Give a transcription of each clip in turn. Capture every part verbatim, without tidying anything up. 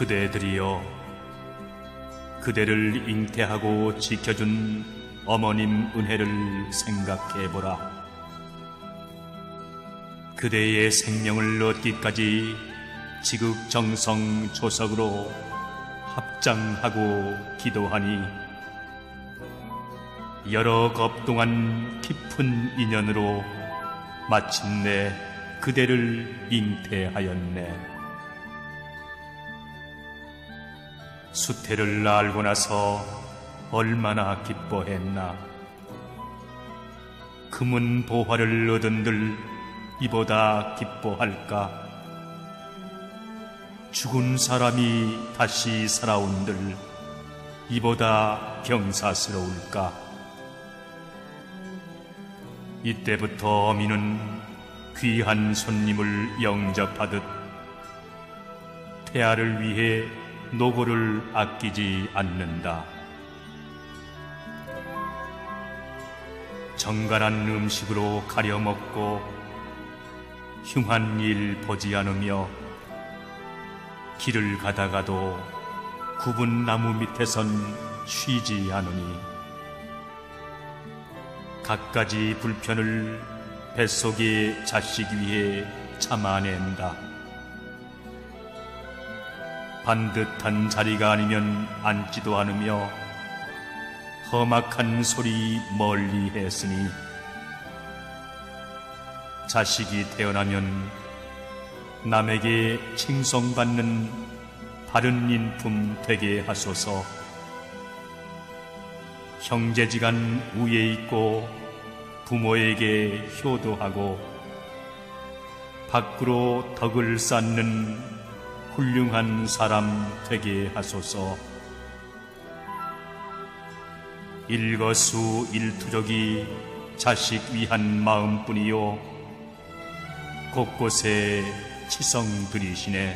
그대들이여, 그대를 잉태하고 지켜준 어머님 은혜를 생각해보라. 그대의 생명을 얻기까지 지극정성 조석으로 합장하고 기도하니 여러 겁 동안 깊은 인연으로 마침내 그대를 잉태하였네. 수태를 알고 나서 얼마나 기뻐했나. 금은 보화를 얻은들 이보다 기뻐할까. 죽은 사람이 다시 살아온들 이보다 경사스러울까. 이때부터 어미는 귀한 손님을 영접하듯 태아를 위해 노고를 아끼지 않는다. 정갈한 음식으로 가려 먹고 흉한 일 보지 않으며 길을 가다가도 굽은 나무 밑에선 쉬지 않으니 갖가지 불편을 뱃속의 자식 위에 참아낸다. 반듯한 자리가 아니면 앉지도 않으며 험악한 소리 멀리 했으니 자식이 태어나면 남에게 칭송받는 바른 인품 되게 하소서. 형제지간 우애 있고 부모에게 효도하고 밖으로 덕을 쌓는 훌륭한 사람 되게 하소서. 일거수일투족이 자식 위한 마음뿐이요 곳곳에 치성 들이시네.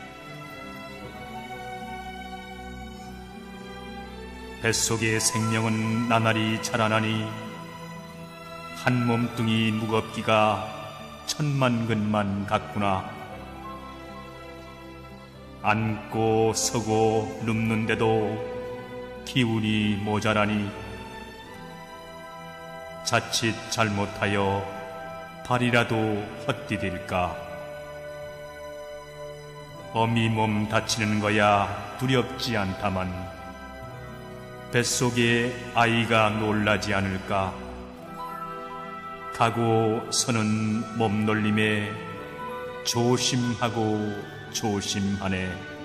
뱃속의 생명은 나날이 자라나니 한 몸뚱이 무겁기가 천만 근만 같구나. 앉고 서고 눕는데도 기운이 모자라니 자칫 잘못하여 발이라도 헛디딜까. 어미 몸 다치는 거야 두렵지 않다만 뱃속에 아이가 놀라지 않을까. 가고 서는 몸놀림에 조심하고 조심하네.